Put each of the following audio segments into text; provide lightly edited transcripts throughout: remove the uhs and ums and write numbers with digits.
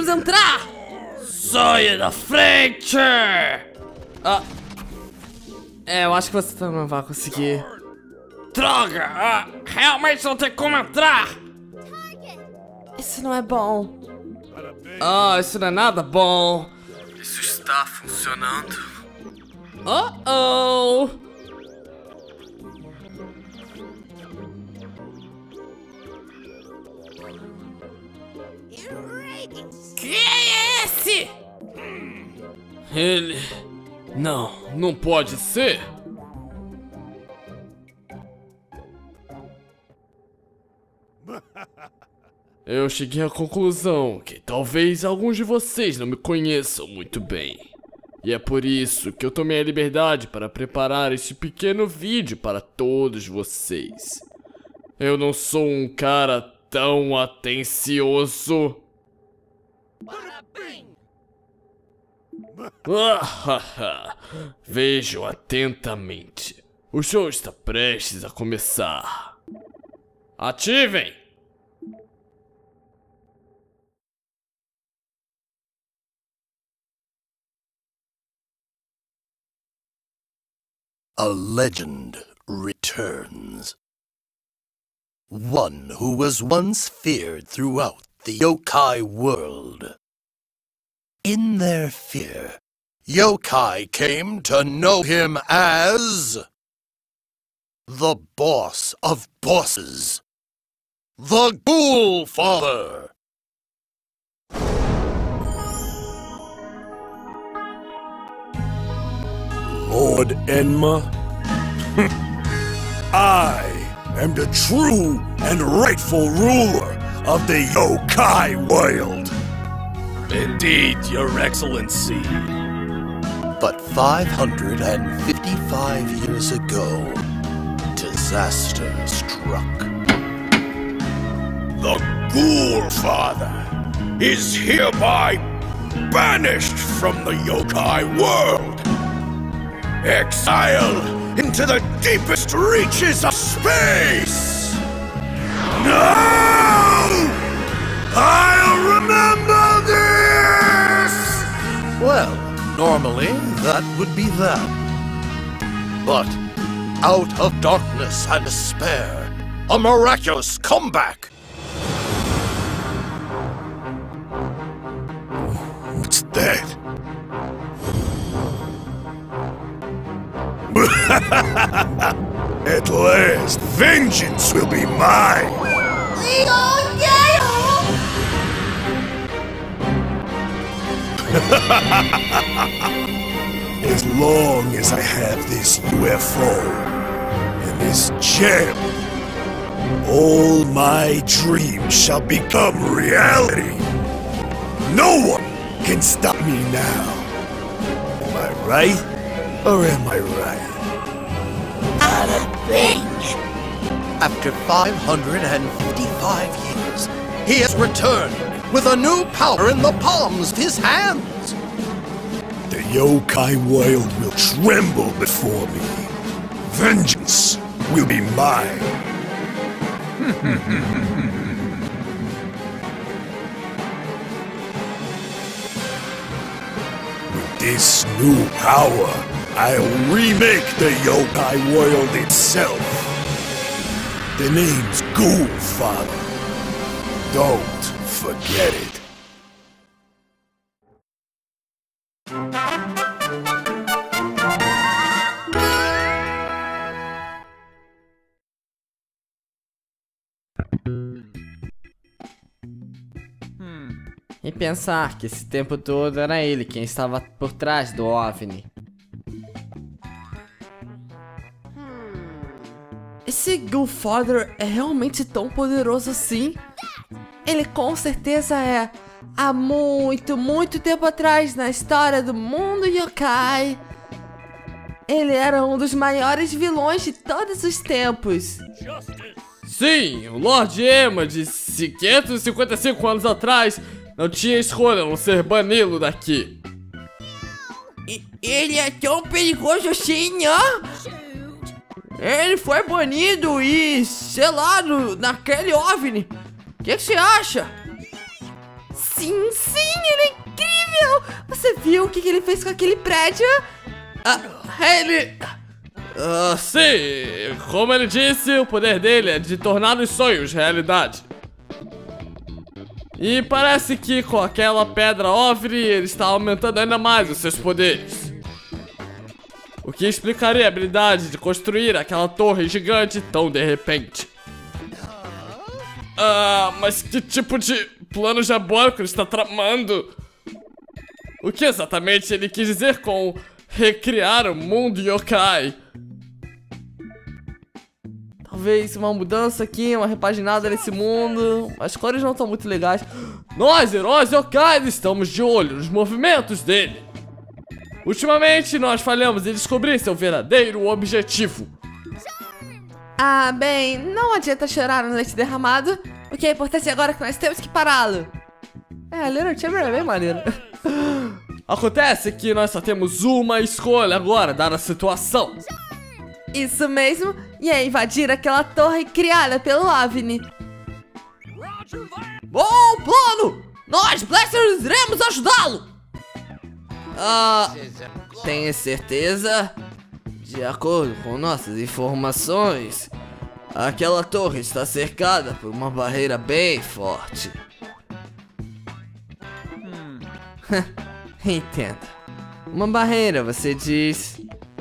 Vamos entrar! Saia da frente! Eu acho que você não vai conseguir. Droga! Realmente não tem como entrar! Isso não é bom. Isso não é nada bom. Isso está funcionando. Oh! Quem é esse? Ele... Não pode ser. Eu cheguei à conclusão que talvez alguns de vocês não me conheçam muito bem. E é por isso que eu tomei a liberdade para preparar este pequeno vídeo para todos vocês. Eu não sou um cara tão atencioso. Vejam atentamente. O show está prestes a começar. Ativem! A legend returns. One who was once feared throughout the yokai world. In their fear, yokai came to know him as the boss of bosses, the Ghoul Father. Lord Enma, I am the true and rightful ruler of the yokai world. Indeed, Your Excellency. But 555 years ago, disaster struck. The Ghoul Father is hereby banished from the yokai world, exiled into the deepest reaches of space. No! I'll remember this! Well, normally that would be that. But out of darkness and despair, a miraculous comeback. What's that? At last, vengeance will be mine! As long as I have this UFO and this gem, all my dreams shall become reality. No one can stop me now. Am I right? Or am I right? Not a thing! After 555 years, he has returned with a new power in the palms of his hands. The yokai world will tremble before me. Vengeance will be mine. With this new power, I'll remake the yokai world itself. The name's Ghoul Father. Don't forget it. E pensar que esse tempo todo era ele quem estava por trás do OVNI. Esse Ghoul Father é realmente tão poderoso assim? Ele com certeza é. Há muito tempo atrás, na história do mundo yokai, ele era um dos maiores vilões de todos os tempos. Sim, o Lord Enma de 555 anos atrás não tinha escolha a não ser bani-lo daqui. Ele é tão perigoso assim, ó? Ele foi banido e selado naquele OVNI. O que você acha? Sim, ele é incrível! Você viu o que ele fez com aquele prédio? Ele... sim, como ele disse, o poder dele é de tornar os sonhos realidade. E parece que com aquela pedra OVNI ele está aumentando ainda mais os seus poderes. O que explicaria a habilidade de construir aquela torre gigante tão de repente. Mas que tipo de plano diabólico ele está tramando? O que exatamente ele quis dizer com recriar o mundo yokai? Talvez uma mudança aqui, uma repaginada nesse mundo. As cores não estão muito legais. Nós, heróis yokai, estamos de olho nos movimentos dele. Ultimamente, nós falhamos em descobrir seu verdadeiro objetivo. Bem, não adianta chorar no leite derramado. O que é importante agora é que nós temos que pará-lo. A Little Chamber é bem maneiro. Acontece que nós só temos uma escolha agora, dada a situação. Isso mesmo, e é invadir aquela torre criada pelo OVNI. Bom plano! Nós, Blasters, iremos ajudá-lo! Tenho certeza? De acordo com nossas informações, aquela torre está cercada por uma barreira bem forte. Entenda. Uma barreira, você diz.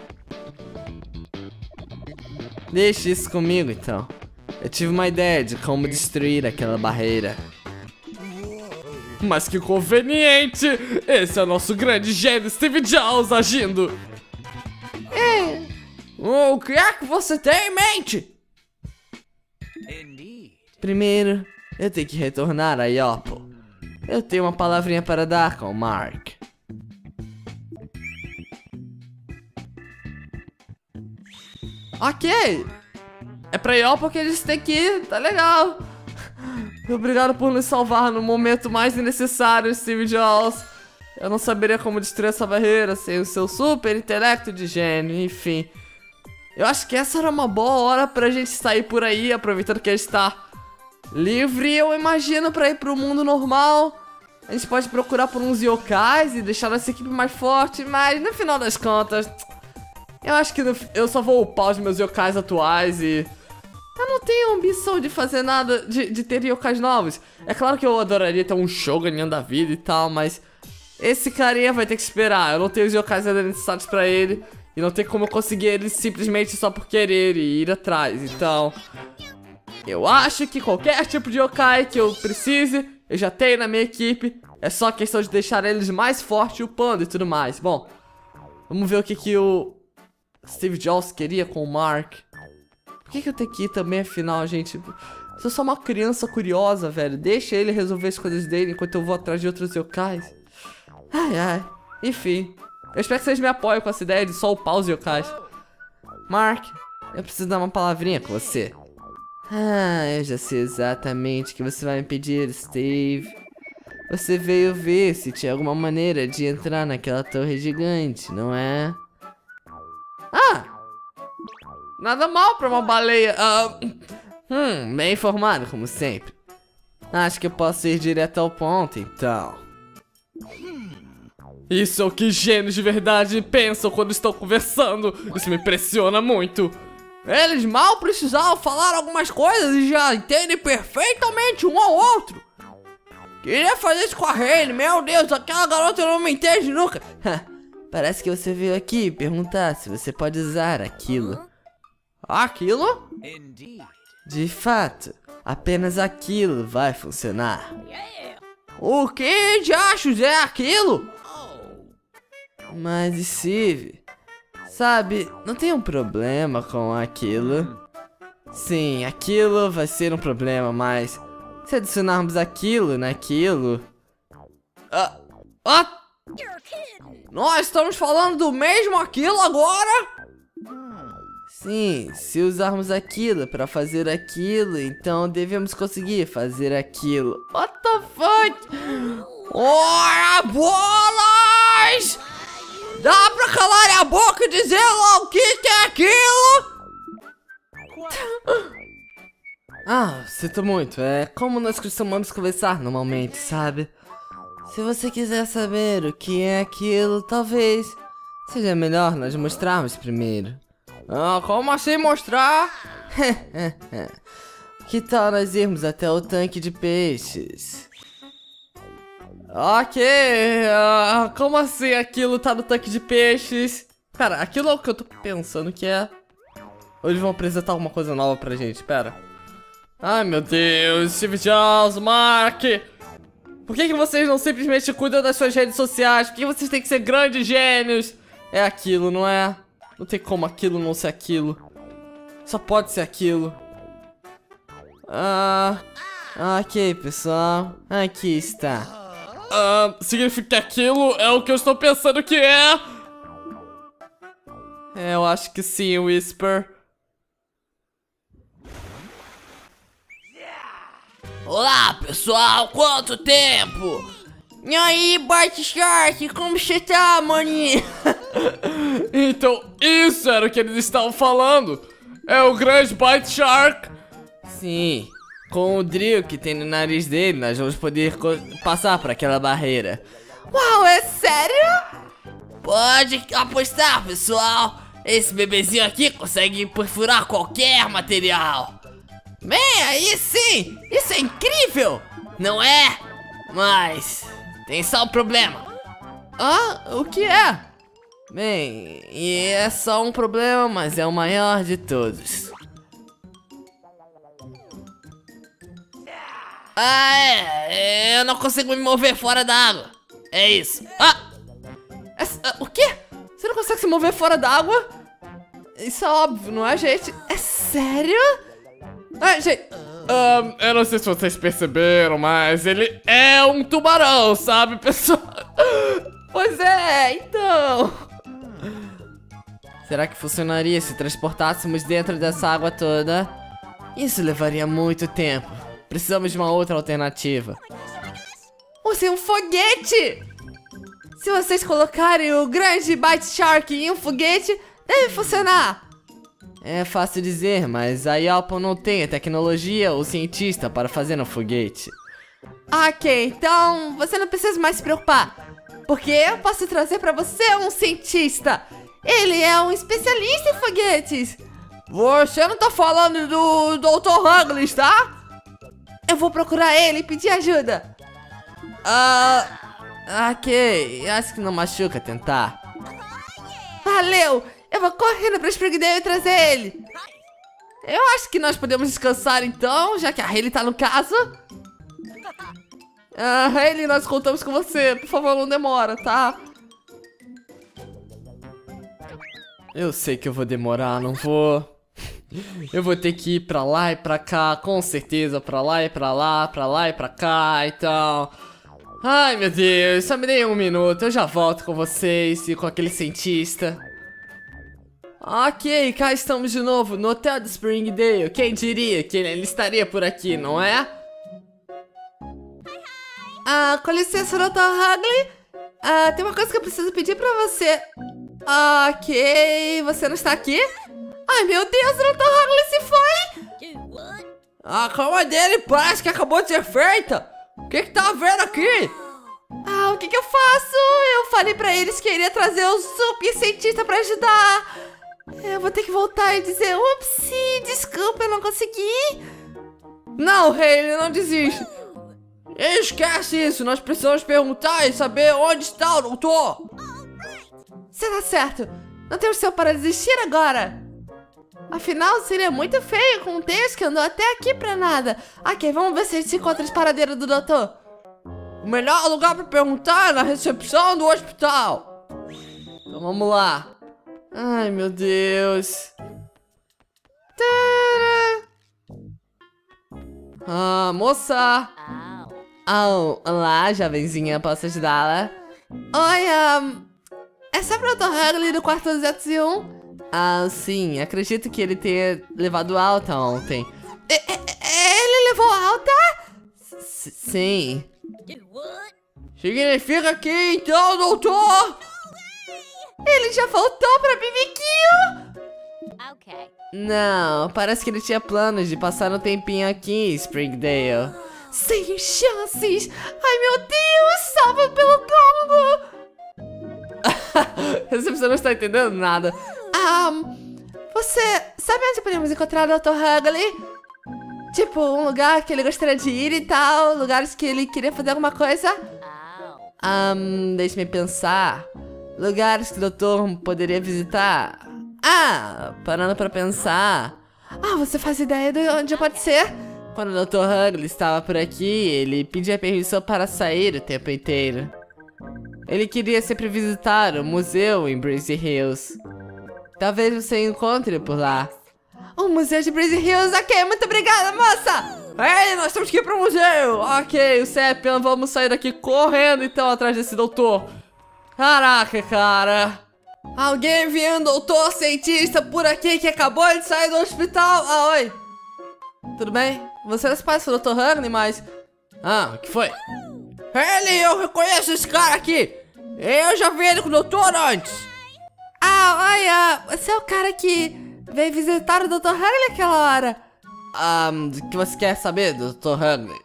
Deixe isso comigo, então. Eu tive uma ideia de como destruir aquela barreira. Mas que conveniente! Esse é o nosso grande gênio Steve Jobs agindo! O que é que você tem em mente? Primeiro, eu tenho que retornar a Yopo. Eu tenho uma palavrinha para dar com o Mark. Ok! É pra Yopo que eles têm que ir, tá legal. Obrigado por nos salvar no momento mais necessário, Steve Jobs. Eu não saberia como destruir essa barreira sem o seu super intelecto de gênio, enfim. Eu acho que essa era uma boa hora pra gente sair por aí, aproveitando que a gente tá livre, eu imagino, pra ir pro mundo normal. A gente pode procurar por uns yokais e deixar nossa equipe mais forte, mas no final das contas, eu acho que eu só vou upar os meus yokais atuais e... eu não tenho ambição de fazer nada, de ter yokais novos. É claro que eu adoraria ter um Shogun da vida e tal, mas... esse carinha vai ter que esperar. Eu não tenho os yokais ainda necessários pra ele. E não tem como eu conseguir ele simplesmente só por querer e ir atrás. Então... eu acho que qualquer tipo de yokai que eu precise, eu já tenho na minha equipe. É só questão de deixar eles mais fortes upando e tudo mais. Bom, vamos ver o que o Steve Jobs queria com o Mark. Por que eu tenho que ir também, afinal, gente? Eu sou só uma criança curiosa, velho. Deixa ele resolver as coisas dele enquanto eu vou atrás de outros yokais. Ai. Enfim. Eu espero que vocês me apoiem com essa ideia de só upar os yokais. Mark, eu preciso dar uma palavrinha com você. Eu já sei exatamente o que você vai me pedir, Steve. Você veio ver se tinha alguma maneira de entrar naquela torre gigante, não é? Nada mal pra uma baleia. Bem informado, como sempre. Acho que eu posso ir direto ao ponto, então. Isso é o que gênios de verdade pensam quando estão conversando. Isso me impressiona muito. Eles mal precisavam falar algumas coisas e já entendem perfeitamente um ao outro. Queria fazer isso com a Hayley, meu Deus, aquela garota não me entende nunca. Parece que você veio aqui perguntar se você pode usar aquilo. Aquilo? De fato, apenas aquilo vai funcionar. O que diachos é aquilo? Mas Steve, sabe, não tem um problema com aquilo. Sim, aquilo vai ser um problema, mas se adicionarmos aquilo naquilo... Nós estamos falando do mesmo aquilo agora? Sim, se usarmos aquilo para fazer aquilo, então devemos conseguir fazer aquilo. What the fuck? Ora bolas! Dá pra calar a boca e dizer lá o que é aquilo? Sinto muito. É como nós costumamos conversar normalmente, sabe? Se você quiser saber o que é aquilo, talvez seja melhor nós mostrarmos primeiro. Ah, como assim mostrar? Que tal nós irmos até o tanque de peixes? Ok, como assim aquilo tá no tanque de peixes? Cara, aquilo é o que eu tô pensando que é. Ou eles vão apresentar alguma coisa nova pra gente, pera. Ai meu Deus, Steve Jobs, Mark. Por que vocês não simplesmente cuidam das suas redes sociais? Por que vocês têm que ser grandes gênios? É aquilo, não é? Não tem como aquilo não ser aquilo. Só pode ser aquilo. Ok, pessoal. Aqui está. Significa que aquilo é o que eu estou pensando que é? Eu acho que sim, Whisper. Olá, pessoal. Quanto tempo? E aí, Bart Shark, como você tá, maninho? Então, isso era o que eles estavam falando. É o grande Bite Shark. Sim, com o drill que tem no nariz dele, nós vamos poder passar por aquela barreira. Uau, é sério? Pode apostar, pessoal. Esse bebezinho aqui consegue perfurar qualquer material. Bem, aí sim, isso é incrível, não é? Mas tem só um problema. O que é? Bem, e é só um problema, mas é o maior de todos. Eu não consigo me mover fora da água. É isso. O quê? Você não consegue se mover fora da água? Isso é óbvio, não é, gente? É sério? Gente... eu não sei se vocês perceberam, mas ele é um tubarão, sabe, pessoal? Pois é, então... Será que funcionaria se transportássemos dentro dessa água toda? Isso levaria muito tempo. Precisamos de uma outra alternativa. Use um foguete! Se vocês colocarem o grande Bite Shark em um foguete, deve funcionar. É fácil dizer, mas a Yelp não tem a tecnologia ou cientista para fazer um foguete. Ok, então você não precisa mais se preocupar, porque eu posso trazer para você um cientista. Ele é um especialista em foguetes. Você não tá falando do Dr. Ruggles, tá? Eu vou procurar ele e pedir ajuda. Ok, acho que não machuca tentar. Valeu! Eu vou correndo pra Springdale e trazer ele. Eu acho que nós podemos descansar então, já que a Hayley tá no caso. Hayley, nós contamos com você. Por favor, não demora, tá? Eu sei que eu vou demorar, não vou. Eu vou ter que ir pra lá e pra cá, com certeza. Pra lá e pra lá, pra lá e pra cá, então... Ai, meu Deus, só me dê um minuto. Eu já volto com vocês e com aquele cientista. Ok, cá estamos de novo no hotel de Springdale. Quem diria que ele estaria por aqui, não é? Com licença, Dr. Ruggles. Tem uma coisa que eu preciso pedir pra você. Ok, você não está aqui? Ai, meu Deus, o Dr. Ruggles se foi! A cama dele parece que acabou de ser feita. O que tá havendo aqui? O que eu faço? Eu falei pra eles que iria trazer o super cientista pra ajudar. Eu vou ter que voltar e dizer, upsi, desculpa, eu não consegui. Não, Hayley, não desiste. Esquece isso, nós precisamos perguntar e saber onde está o doutor. Você tá certo, não temos tempo para desistir agora. Afinal, seria muito feio com um texto que andou até aqui pra nada. Ok, vamos ver se a gente se encontra esse paradeiro do doutor. O melhor lugar pra perguntar é na recepção do hospital. Então vamos lá. Ai, meu Deus. Moça. Olá, jovenzinha, posso ajudá-la? Oi, é sobre o Dr. Ruggles do quarto 201? Sim, acredito que ele tenha levado alta ontem. Ele levou alta? Sim. Significa que então, doutor? Ele já voltou pra BBQ? Ok. Não, parece que ele tinha planos de passar um tempinho aqui em Springdale. Sem chances! Ai, meu Deus! Salva pelo Congo! Você não está entendendo nada. Você sabe onde podemos encontrar o Dr. Ugly? Tipo, um lugar que ele gostaria de ir e tal, lugares que ele queria fazer alguma coisa? Deixe-me pensar. Lugares que o doutor poderia visitar. Parando pra pensar. Você faz ideia de onde pode ser? Quando o Dr. Ugly estava por aqui, ele pedia permissão para sair o tempo inteiro. Ele queria sempre visitar o museu em Breezy Hills. Talvez você encontre por lá. O museu de Breezy Hills, ok, muito obrigada, moça! Ei, nós temos que ir pro museu! Ok, o Sepion, vamos sair daqui correndo então atrás desse doutor. Caraca, cara. Alguém viu um doutor cientista por aqui que acabou de sair do hospital? Oi. Tudo bem? Você não se parece com o Dr. Ugly, mas... o que foi? Eu reconheço esse cara aqui. Eu já vi ele com o doutor antes. Olha, você é o cara que veio visitar o Dr. Ugly aquela hora. O que você quer saber do Dr. Ugly?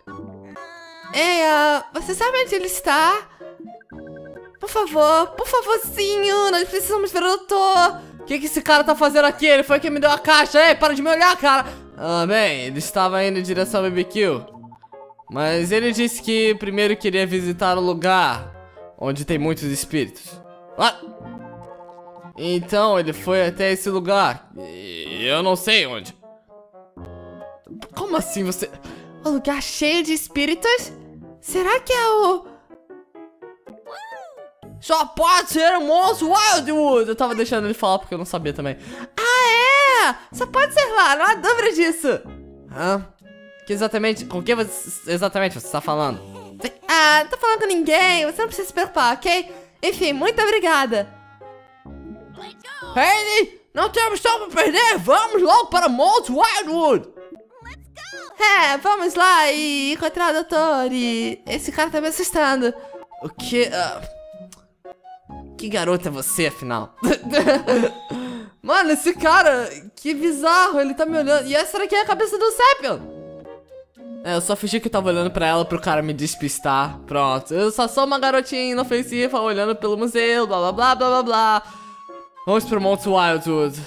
Você sabe onde ele está? Por favorzinho, nós precisamos ver o doutor. O que esse cara tá fazendo aqui? Ele foi quem me deu a caixa. Ei, para de me olhar, cara. Bem, ele estava indo em direção ao BBQ. Mas ele disse que primeiro queria visitar o lugar onde tem muitos espíritos. Então ele foi até esse lugar. E eu não sei onde. Como assim você... Um lugar cheio de espíritos? Será que é o... Só pode ser o monstro Wildwood. Eu tava deixando ele falar porque eu não sabia também. Só pode ser lá, não há dúvida disso. Com quem exatamente você está falando? Não tô falando com ninguém. Você não precisa se preocupar, ok? Enfim, muito obrigada. Hayley, não temos tempo pra perder. Vamos logo para Monstro Wildwood. Vamos lá e encontrar o doutor. E esse cara tá me assustando. O que? Que garota é você, afinal? Mano, esse cara, que bizarro, ele tá me olhando. E essa daqui é a cabeça do Sepion. Eu só fingi que eu tava olhando pra ela pro cara me despistar. Pronto, eu só sou uma garotinha inofensiva olhando pelo museu, blá blá blá blá blá blá. Vamos pro Monstro Wildwood.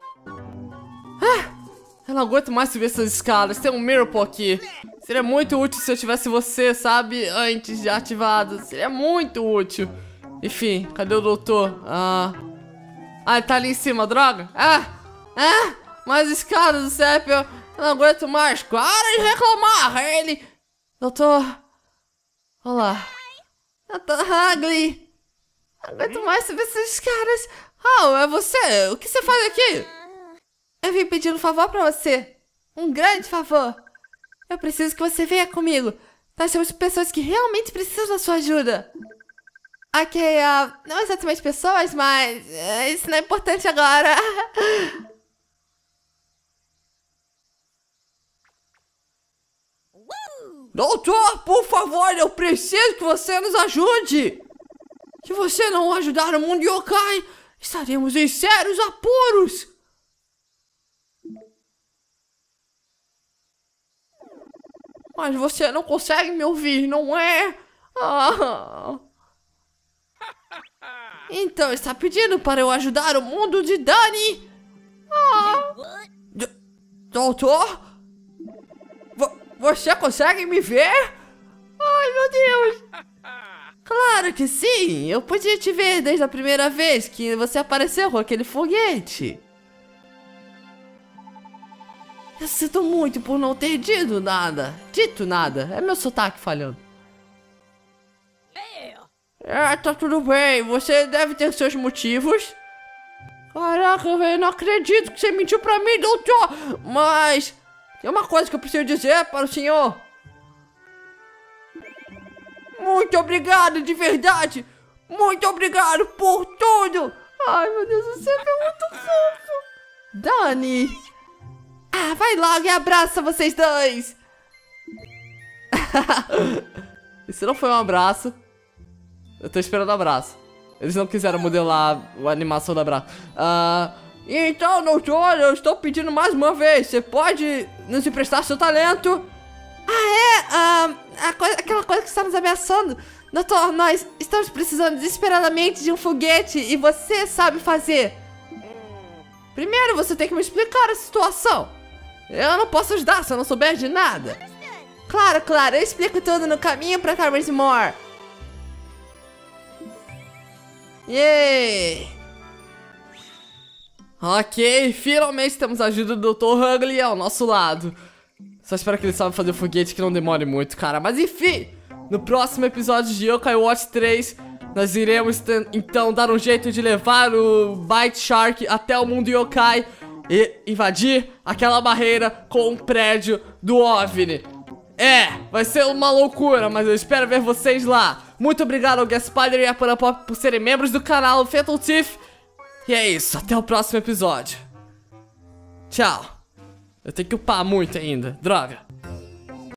Eu não aguento mais subir essas escadas. Tem um Miracle aqui. Seria muito útil se eu tivesse você, sabe? Antes de ativado. Seria muito útil. Enfim, cadê o doutor? Ele tá ali em cima, droga. Mais escadas do Sepion. Eu não aguento mais. Para de reclamar, ele. Doutor. Olá. Dr. Ugly. Não aguento mais subir essas escadas. É você? O que você faz aqui? Eu vim pedir um favor pra você. Um grande favor. Eu preciso que você venha comigo. Nós somos pessoas que realmente precisam da sua ajuda. Ok, não exatamente pessoas, mas isso não é importante agora. Doutor, por favor, eu preciso que você nos ajude. Se você não ajudar o mundo yokai, estaremos em sérios apuros. Mas você não consegue me ouvir, não é? Então está pedindo para eu ajudar o mundo de Dani? Doutor? Você consegue me ver? Ai, meu Deus! Claro que sim! Eu podia te ver desde a primeira vez que você apareceu com aquele foguete. Eu sinto muito por não ter dito nada. É meu sotaque falhando. Tá tudo bem. Você deve ter seus motivos. Caraca, velho, não acredito que você mentiu pra mim, doutor. Mas tem uma coisa que eu preciso dizer para o senhor. Muito obrigado, de verdade. Muito obrigado por tudo. Ai, meu Deus, você é muito fofo. Dani. Vai logo e abraça vocês dois. Isso não foi um abraço. Eu tô esperando o abraço. Eles não quiseram modelar a animação do abraço. Então, doutor, eu estou pedindo mais uma vez. Você pode nos emprestar seu talento? Aquela coisa que está nos ameaçando. Doutor, nós estamos precisando desesperadamente de um foguete e você sabe fazer. Primeiro você tem que me explicar a situação. Eu não posso ajudar se eu não souber de nada. Claro, eu explico tudo no caminho pra Carver's Moor. Yay! Ok, finalmente temos a ajuda do Dr. Ugly ao nosso lado. Só espero que ele saiba fazer o foguete que não demore muito, cara. Mas enfim, no próximo episódio de Yokai Watch 3, nós iremos então dar um jeito de levar o Bite Shark até o mundo Yokai e invadir aquela barreira com o prédio do OVNI. Vai ser uma loucura, mas eu espero ver vocês lá. Muito obrigado ao Gaspider e a Panapop por serem membros do canal Fatal Thief. E é isso, até o próximo episódio. Tchau. Eu tenho que upar muito ainda, droga.